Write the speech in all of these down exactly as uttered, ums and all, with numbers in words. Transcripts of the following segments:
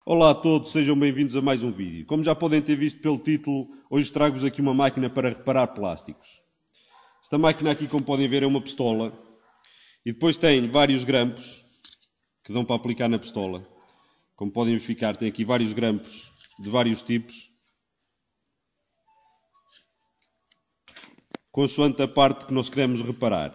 Olá a todos, sejam bem-vindos a mais um vídeo. Como já podem ter visto pelo título, hoje trago-vos aqui uma máquina para reparar plásticos. Esta máquina aqui, como podem ver, é uma pistola e depois tem vários grampos que dão para aplicar na pistola. Como podem verificar, tem aqui vários grampos de vários tipos, consoante a parte que nós queremos reparar.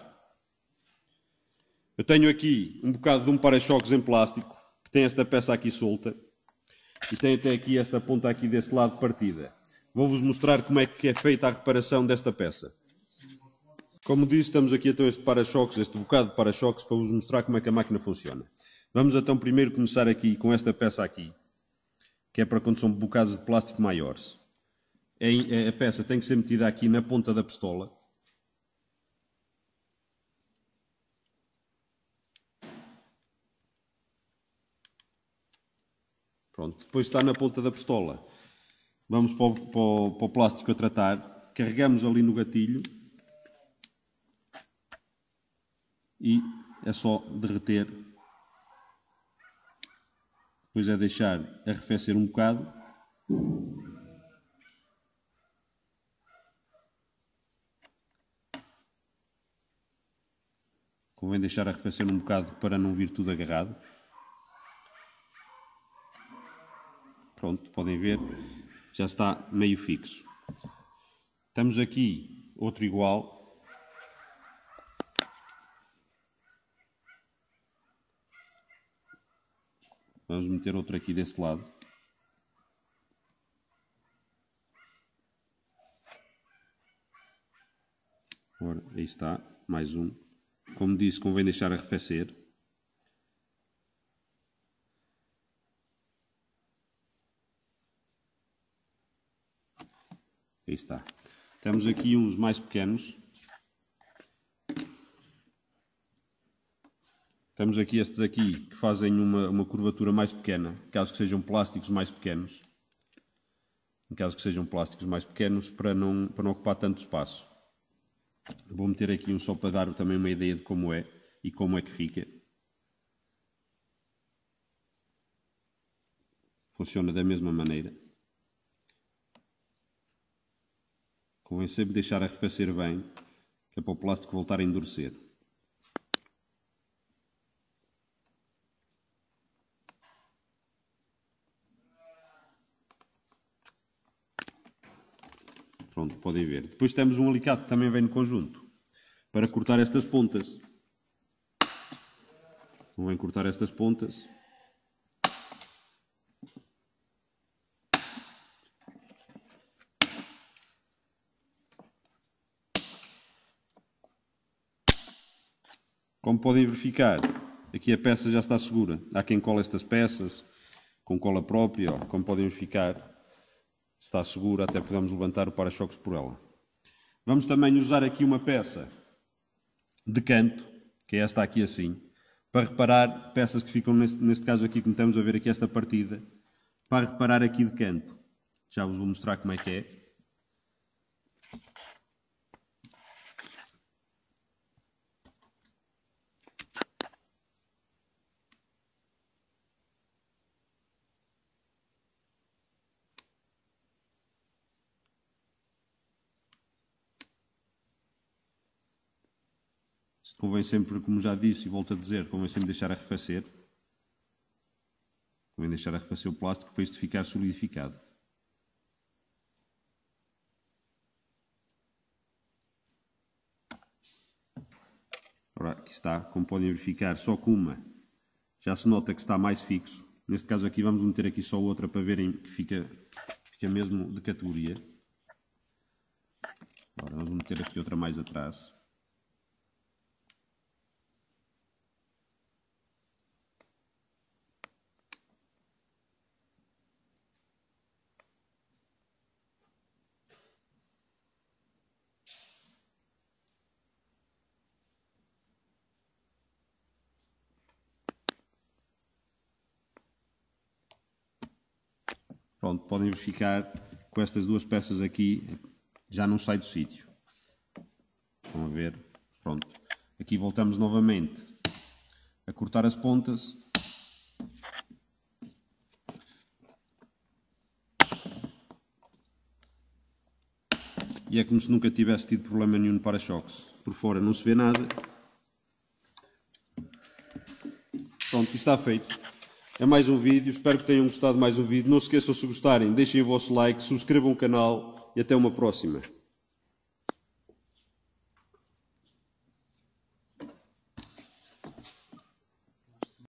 Eu tenho aqui um bocado de um para-choques em plástico, que tem esta peça aqui solta. E tem até aqui esta ponta aqui deste lado partida. Vou-vos mostrar como é que é feita a reparação desta peça. Como disse, estamos aqui então este para-choques, este bocado de para-choques, para vos mostrar como é que a máquina funciona. Vamos então primeiro começar aqui com esta peça aqui, que é para quando são bocados de plástico maiores. A peça tem que ser metida aqui na ponta da pistola. Pronto, depois está na ponta da pistola. Vamos para o, para, o, para o plástico a tratar. Carregamos ali no gatilho. E é só derreter. Depois é deixar arrefecer um bocado. Convém deixar arrefecer um bocado para não vir tudo agarrado. Pronto, podem ver, já está meio fixo. Temos aqui outro igual. Vamos meter outro aqui deste lado. Ora, aí está, mais um. Como disse, convém deixar arrefecer. Aí está. Temos aqui uns mais pequenos. Temos aqui estes aqui que fazem uma, uma curvatura mais pequena, caso que sejam plásticos mais pequenos. Em caso que sejam plásticos mais pequenos, para não, para não ocupar tanto espaço. Vou meter aqui um só para dar também uma ideia de como é e como é que fica. Funciona da mesma maneira. Convém sempre deixar arrefecer bem, que é para o plástico voltar a endurecer. Pronto, podem ver. Depois temos um alicate que também vem no conjunto, para cortar estas pontas. Convém cortar estas pontas. Como podem verificar, aqui a peça já está segura. Há quem cola estas peças com cola própria. Ó, como podem verificar, está segura, até podemos levantar o para-choques por ela. Vamos também usar aqui uma peça de canto, que é esta aqui assim, para reparar peças que ficam, neste, neste caso aqui, como estamos a ver aqui esta partida, para reparar aqui de canto. Já vos vou mostrar como é que é. Convém sempre, como já disse e volto a dizer, convém sempre deixar arrefecer. Convém deixar arrefecer o plástico para isto ficar solidificado. Ora, aqui está, como podem verificar, só com uma já se nota que está mais fixo. Neste caso aqui vamos meter aqui só outra para verem que fica, fica mesmo de categoria. Agora vamos meter aqui outra mais atrás. Pronto, podem verificar com estas duas peças aqui já não sai do sítio. Estão a ver? Pronto. Aqui voltamos novamente a cortar as pontas. e é como se nunca tivesse tido problema nenhum no para-choques. Por fora não se vê nada. Pronto, isto está feito. É mais um vídeo, espero que tenham gostado de mais um vídeo. Não se esqueçam, se gostarem, deixem o vosso like, subscrevam o canal e até uma próxima.